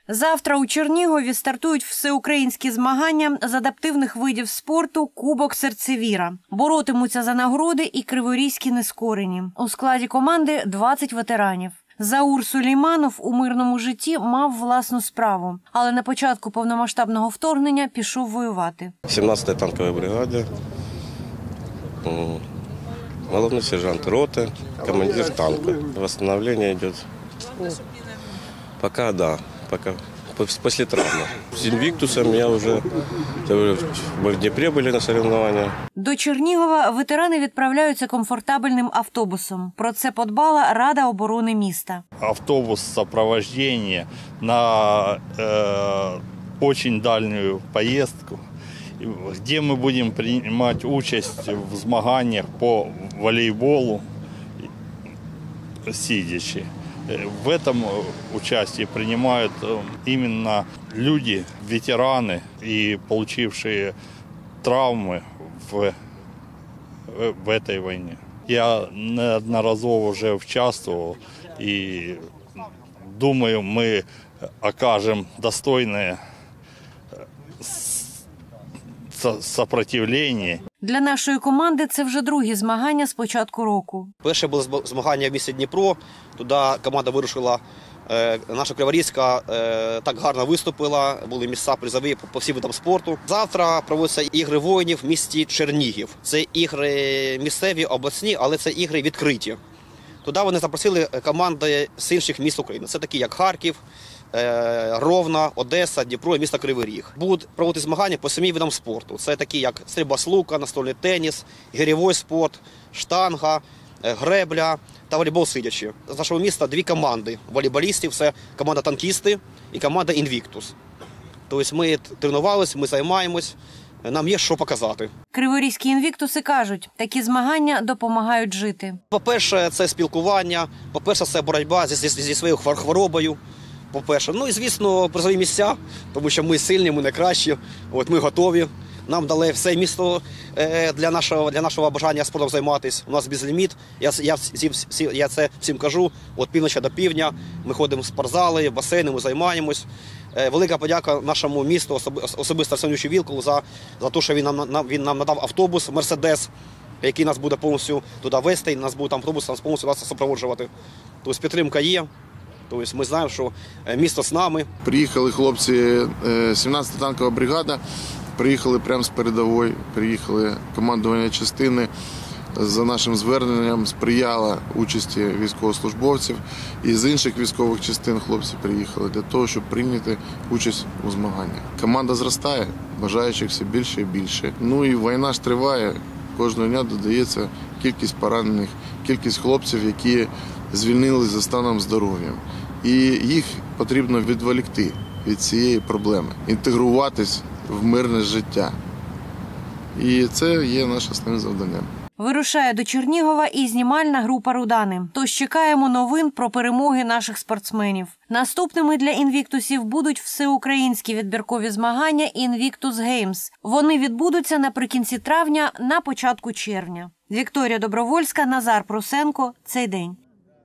Завтра у Чернігові стартують всеукраїнські змагання з адаптивних видів спорту «Кубок Серцевіра». Боротимуться за нагороди і криворізькі нескорені. У складі команди 20 ветеранів. Заур Сулейманов у мирному житті мав власну справу, але на початку повномасштабного вторгнення пішов воювати. 17-й танковій бригаді, головний сержант роти, командир танку. Восстановлення йде. Поки, да, поки. Після травми. З «Інвіктусом» ми в Дніпрі були на соревнованиях. До Чернігова ветерани відправляються комфортабельним автобусом. Про це подбала Рада оборони міста. Автобус супроводження на дуже дальню поїздку, де ми будемо приймати участь в змаганнях по волейболу сидячи. В этом участии принимают именно люди, ветераны и получившие травмы в этой войне. Я неодноразово уже участвовал и думаю, мы окажем достойное сопротивлення. Для нашої команди це вже другі змагання з початку року. Перше були змагання в місті Дніпро. Туди команда вирушила, наша Криворізька так гарно виступила, були місця призові по всім видам спорту. Завтра проводяться ігри воїнів в місті Чернігів. Це ігри місцеві, обласні, але це ігри відкриті. Туди вони запросили команди з інших міст України. Це такі, як Харків, Ровно, Одеса, Дніпро і місто Кривий Ріг. Будуть проводити змагання по 7 видам спорту. Це такі, як стрільба з лука, настольний теніс, гирьовий спорт, штанга, гребля та волейбол сидячи. З нашого міста 2 команди волейболістів. Це команда «Танкісти» і команда «Інвіктус». Тобто ми тренувалися, ми займаємось. Нам є що показати. Криворізькі інвіктуси кажуть, такі змагання допомагають жити. По-перше, це спілкування, по-перше, це боротьба зі своєю хворобою. По-перше, ну і, звісно, призові місця, тому що ми сильні, ми найкращі, ми готові. Нам дали все місто для нашого бажання спортом займатися. У нас безліміт, я це всім кажу, від півночі до півдня. Ми ходимо в спортзали, в басейни, ми займаємось. Велика подяка нашому місту, особисто Арсенію Вілкулу, за те, що він нам надав автобус «Мерседес», який нас буде повністю туди вести, нас буде там автобус повністю нас супроводжувати. Тобто підтримка є. Тобто ми знаємо, що місто з нами. Приїхали хлопці, 17-та танкова бригада, приїхали прямо з передової, приїхали командування частини. За нашим зверненням сприяла участі військовослужбовців. І з інших військових частин хлопці приїхали для того, щоб прийняти участь у змаганнях. Команда зростає, бажаючих все більше і більше. Ну і війна ж триває, кожного дня додається кількість поранених, кількість хлопців, які звільнили за станом здоров'я. І їх потрібно відволікти від цієї проблеми, інтегруватись в мирне життя. І це є наше основне завдання. Вирушає до Чернігова і знімальна група «Рудани». Тож чекаємо новин про перемоги наших спортсменів. Наступними для інвіктусів будуть всеукраїнські відбіркові змагання «Інвіктус Геймс». Вони відбудуться наприкінці травня, на початку червня. Вікторія Добровольська, Назар Прусенко. Цей день.